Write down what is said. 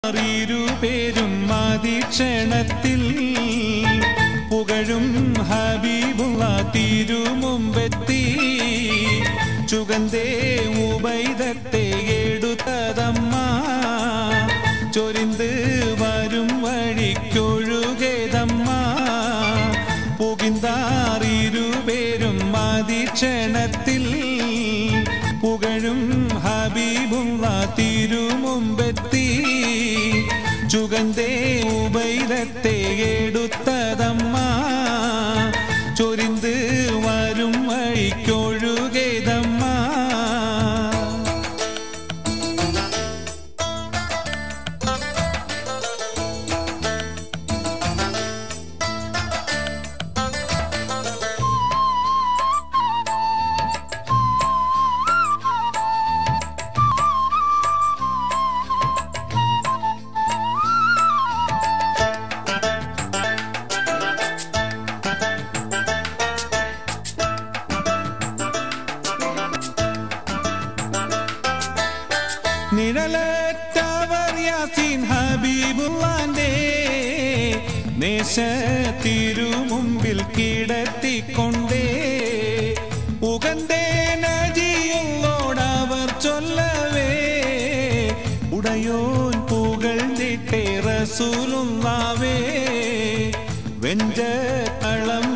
പുകിന്താറിരുപേരും മതിക്ഷണത്തിൽ പുകഴും ഹബീബുള്ള തിരുമുമ്പെത്തി ചുഗന്ധേ ഉബൈദത്തെ എടുത്തതമ്മ ചൊരിന്ത് വരും വഴിക്കൊഴുകേതമ്മ പുകിന്താറിരുപേരും മതിക്ഷണത്തിൽ പുകഴും ഹബീബുള്ള തിരുമുമ്പെത്തി ചുഗന്ധേ ഉബൈദത്തെ എടുത്തതമ്മ ചൊരിന്ത് വരും വഴിക്കൊഴുകേതമ്മ നിഴലറ്റവർ യാസീൻ ഹബീബുള്ളാന്റെ നേശത്തിരുമുമ്പിൽ കിടത്തിക്കൊണ്ടേ ഉഗന്തേ നജിയുള്ളോടവർ ചൊല്ലവേ ഉടയോൻ പുകഴ്ന്നിട്ടേ റസൂലുള്ളാവേ വെഞ്ചക്കളം